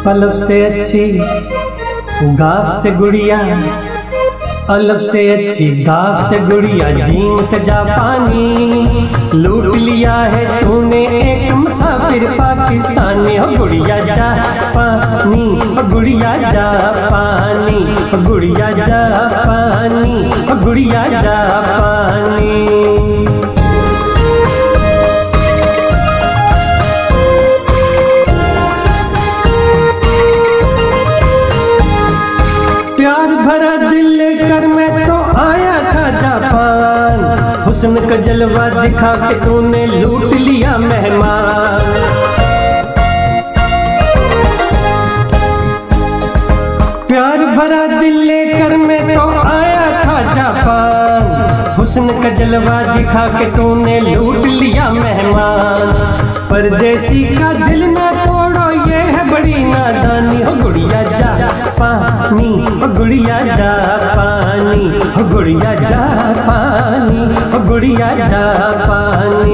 पलब से अच्छी गाफ से गुड़िया, अलग से अच्छी गाफ से गुड़िया, जीन से जापानी। लूट लिया है तूने एक मुसाफिर पाकिस्तानी। हो गुड़िया जापानी, हो गुड़िया जापानी, हो गुड़िया जापानी, हो गुड़िया जापानी। प्यार भरा दिल लेकर मैं तो आया था जापान। हुस्न का जलवा दिखा के तूने लूट लिया मेहमान। प्यार भरा दिल लेकर मैं तो आया था जापान। हुस्न का जलवा दिखा के तूने लूट लिया मेहमान। परदेसी का दिल ना तोड़ो, ये है बड़ी नादानी। हो गुड़िया जापानी, हो गुड़िया जापानी, हो गुड़िया जापानी, हो गुड़िया जापानी।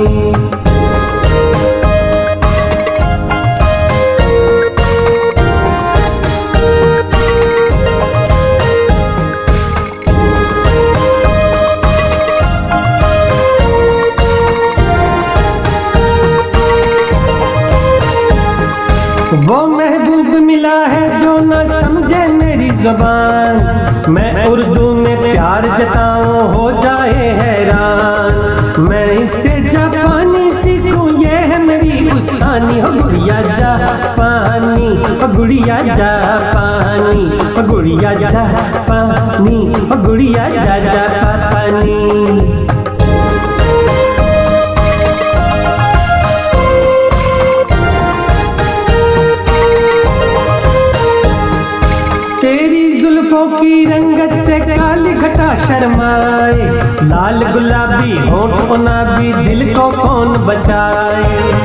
वो महबूब मिला है जो न समझे मेरी ज़ुबान। मैं उर्दू में प्यार जताऊं हो जाए हैरान। मैं इससे जापानी सीखूं ये है मेरी उस्तानी। हो गुड़िया जापानी, हो गुड़िया जापानी, हो गुड़िया जापानी, हो गुड़िया जापानी। तेरी जुल्फों की रंगत से काली घटा शर्माए। लाल गुलाबी होंठ गुलाबी दिल को कौन बचाए।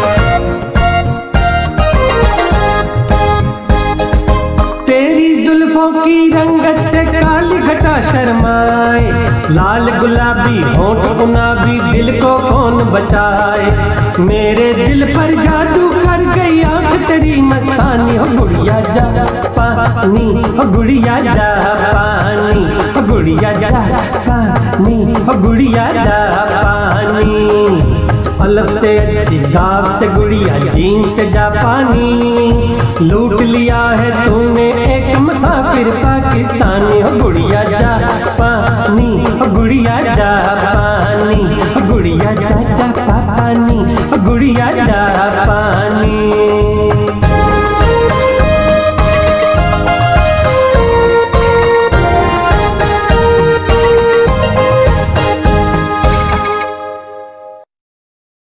तेरी जुल्फों की रंगत से काली घटा शर्माए। लाल गुलाबी होंठ गुलाबी दिल को कौन बचाए। मेरे दिल पर जादू कर गई आंख तेरी मस्तानी। हो गुड़िया जापानी, हो गुड़िया जापानी, हो गुड़िया जापानी, हो गुड़िया जापानी। अलग से अच्छी गाफ से गुड़िया, जीन से जापानी। लूट लिया है तूने एक मुसाफिर पाकिस्तानी। हो गुड़िया जापानी, हो गुड़िया जापानी, हो गुड़िया जापानी।